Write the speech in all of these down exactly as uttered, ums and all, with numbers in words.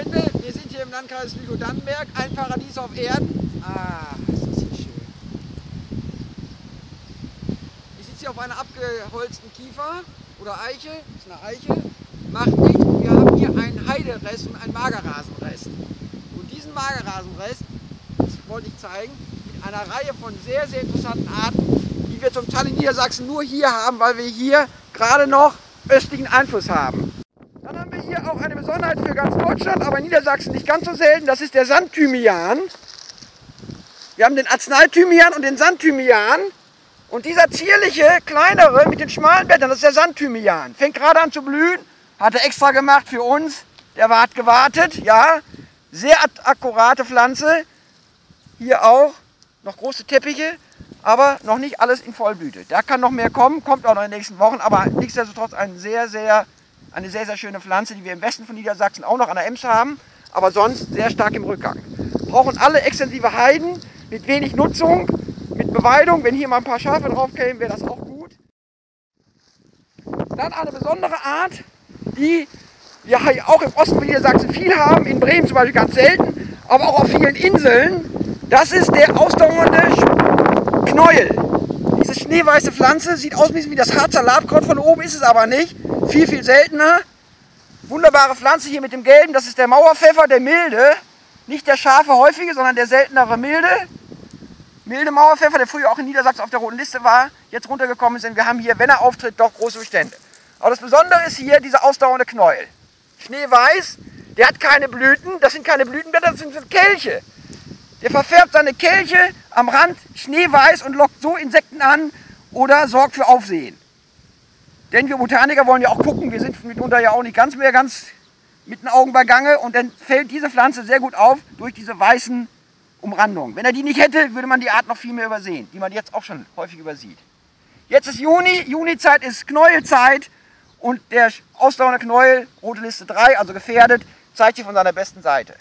Freunde, wir sind hier im Landkreis Lüchow-Dannenberg, ein Paradies auf Erden. Ah, ist das hier schön. Ich sitze hier auf einer abgeholzten Kiefer oder Eiche, das ist eine Eiche, macht nichts. Und wir haben hier einen Heiderest und einen Magerrasenrest. Und diesen Magerrasenrest, das wollte ich zeigen, mit einer Reihe von sehr, sehr interessanten Arten, die wir zum Teil in Niedersachsen nur hier haben, weil wir hier gerade noch östlichen Einfluss haben. Dann haben wir hier auch eine Besonderheit für ganz Deutschland, aber in Niedersachsen nicht ganz so selten, das ist der Sandthymian. Wir haben den Arzneithymian und den Sandthymian. Und dieser zierliche, kleinere mit den schmalen Blättern, das ist der Sandthymian. Fängt gerade an zu blühen, hat er extra gemacht für uns. Der hat gewartet, ja. Sehr akkurate Pflanze. Hier auch noch große Teppiche, aber noch nicht alles in Vollblüte. Da kann noch mehr kommen, kommt auch noch in den nächsten Wochen, aber nichtsdestotrotz ein sehr, sehr Eine sehr, sehr schöne Pflanze, die wir im Westen von Niedersachsen auch noch an der Ems haben, aber sonst sehr stark im Rückgang. Brauchen alle extensive Heiden mit wenig Nutzung, mit Beweidung. Wenn hier mal ein paar Schafe drauf kämen, wäre das auch gut. Dann eine besondere Art, die wir auch im Osten von Niedersachsen viel haben, in Bremen zum Beispiel ganz selten, aber auch auf vielen Inseln. Das ist der ausdauernde Knäuel. Diese schneeweiße Pflanze sieht aus wie das Harzer Labkraut, von oben ist es aber nicht. Viel, viel seltener. Wunderbare Pflanze hier mit dem Gelben, das ist der Mauerpfeffer, der milde. Nicht der scharfe, häufige, sondern der seltenere milde. Milde Mauerpfeffer, der früher auch in Niedersachsen auf der roten Liste war, jetzt runtergekommen ist, denn wir haben hier, wenn er auftritt, doch große Bestände. Aber das Besondere ist hier dieser ausdauernde Knäuel. Schneeweiß, der hat keine Blüten, das sind keine Blütenblätter, das sind Kelche. Der verfärbt seine Kelche am Rand schneeweiß und lockt so Insekten an oder sorgt für Aufsehen. Denn wir Botaniker wollen ja auch gucken, wir sind mitunter ja auch nicht ganz mehr ganz mit den Augen bei Gange und dann fällt diese Pflanze sehr gut auf durch diese weißen Umrandungen. Wenn er die nicht hätte, würde man die Art noch viel mehr übersehen, die man jetzt auch schon häufig übersieht. Jetzt ist Juni, Junizeit ist Knäuelzeit und der ausdauernde Knäuel, rote Liste drei, also gefährdet, zeigt sich von seiner besten Seite.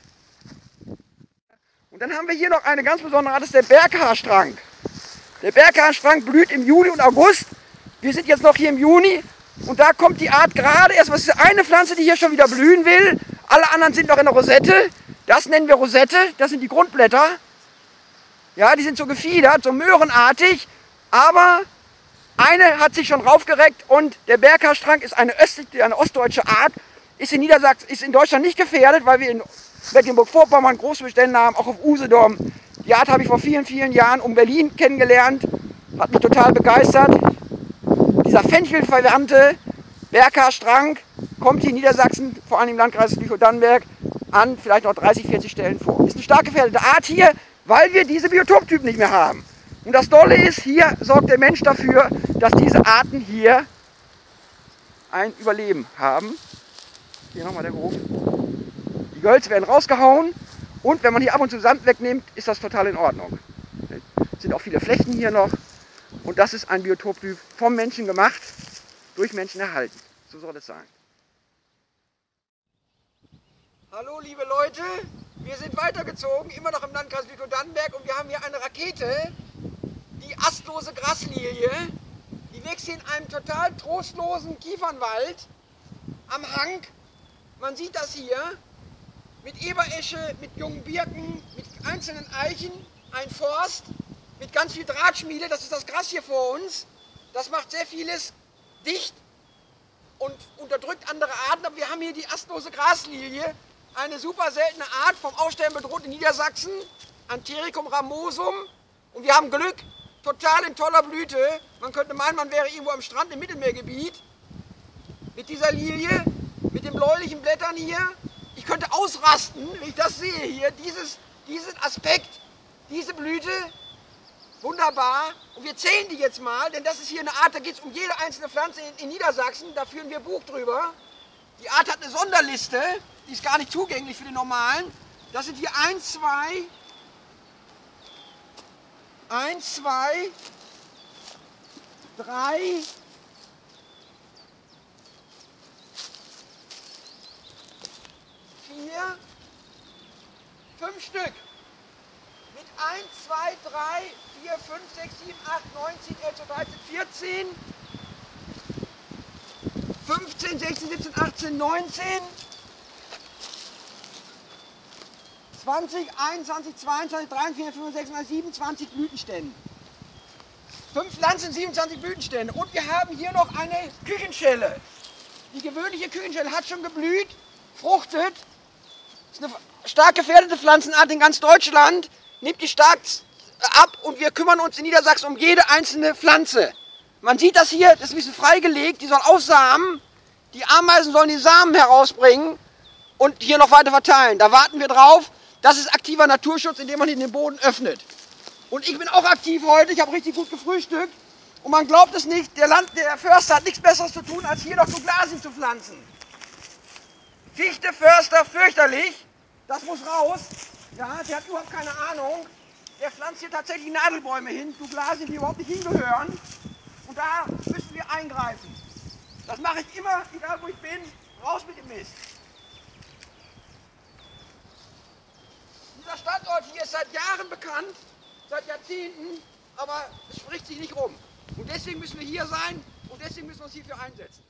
Und dann haben wir hier noch eine ganz besondere Art, das ist der Berghaarstrang. Der Berghaarstrang blüht im Juli und August. Wir sind jetzt noch hier im Juni und da kommt die Art gerade erst, was ist eine Pflanze, die hier schon wieder blühen will. Alle anderen sind noch in der Rosette. Das nennen wir Rosette, das sind die Grundblätter. Ja, die sind so gefiedert, so möhrenartig, aber eine hat sich schon raufgereckt und der Berghaarstrang ist eine, östliche, eine ostdeutsche Art, ist in Niedersachsen, ist in Deutschland nicht gefährdet, weil wir in Mecklenburg-Vorpommern große Bestände haben, auch auf Usedom. Die Art habe ich vor vielen, vielen Jahren um Berlin kennengelernt, hat mich total begeistert. Dieser Fenchelverwandte Berghaarstrang kommt hier in Niedersachsen, vor allem im Landkreis Lüchow-Dannenberg, an vielleicht noch dreißig, vierzig Stellen vor. Ist eine stark gefährdete Art hier, weil wir diese Biotoptypen nicht mehr haben. Und das Tolle ist, hier sorgt der Mensch dafür, dass diese Arten hier ein Überleben haben. Hier nochmal der Hof. Die Gölze werden rausgehauen und wenn man hier ab und zu Sand wegnimmt, ist das total in Ordnung. Es sind auch viele Flechten hier noch. Und das ist ein Biotoptyp vom Menschen gemacht, durch Menschen erhalten. So soll es sein. Hallo liebe Leute, wir sind weitergezogen, immer noch im Landkreis Lüchow-Dannenberg und wir haben hier eine Rakete, die astlose Graslilie. Die wächst hier in einem total trostlosen Kiefernwald am Hang. Man sieht das hier mit Eberesche, mit jungen Birken, mit einzelnen Eichen, ein Forst. Mit ganz viel Drahtschmiede, das ist das Gras hier vor uns. Das macht sehr vieles dicht und unterdrückt andere Arten. Aber wir haben hier die astlose Graslilie, eine super seltene Art, vom Aussterben bedroht in Niedersachsen, Antericum ramosum. Und wir haben Glück, total in toller Blüte. Man könnte meinen, man wäre irgendwo am Strand im Mittelmeergebiet. Mit dieser Lilie, mit den bläulichen Blättern hier. Ich könnte ausrasten, wenn ich das sehe hier, dieses, diesen Aspekt, diese Blüte. Wunderbar. Und wir zählen die jetzt mal, denn das ist hier eine Art, da geht es um jede einzelne Pflanze in, in Niedersachsen, da führen wir Buch drüber. Die Art hat eine Sonderliste, die ist gar nicht zugänglich für den normalen. Das sind hier eins, zwei, eins, zwei, drei, vier, fünf Stück. Mit eins, zwei, drei, vier, fünf, sechs, sieben, acht, neun, zehn, elf, zwölf, dreizehn, vierzehn, fünfzehn, sechzehn, siebzehn, achtzehn, neunzehn, zwanzig, einundzwanzig, zweiundzwanzig, dreiundzwanzig, vierundzwanzig, fünfundsechzig, siebenundzwanzig Blütenständen. Fünf Pflanzen, siebenundzwanzig Blütenstände. Und wir haben hier noch eine Küchenschelle. Die gewöhnliche Küchenschelle hat schon geblüht, fruchtet. Das ist eine stark gefährdete Pflanzenart in ganz Deutschland. Nimmt die stark ab und wir kümmern uns in Niedersachsen um jede einzelne Pflanze. Man sieht das hier, das ist ein bisschen freigelegt, die soll aussamen. Die Ameisen sollen die Samen herausbringen und hier noch weiter verteilen. Da warten wir drauf. Das ist aktiver Naturschutz, indem man hier den Boden öffnet. Und ich bin auch aktiv heute, ich habe richtig gut gefrühstückt. Und man glaubt es nicht, der, Land, der Förster hat nichts Besseres zu tun, als hier noch Douglasien zu pflanzen. Fichte, Förster, fürchterlich. Das muss raus. Ja, der hat überhaupt keine Ahnung. Der pflanzt hier tatsächlich Nadelbäume hin, Douglasien, die überhaupt nicht hingehören. Und da müssen wir eingreifen. Das mache ich immer, egal wo ich bin, raus mit dem Mist. Dieser Standort hier ist seit Jahren bekannt, seit Jahrzehnten, aber es spricht sich nicht rum. Und deswegen müssen wir hier sein und deswegen müssen wir uns hierfür einsetzen.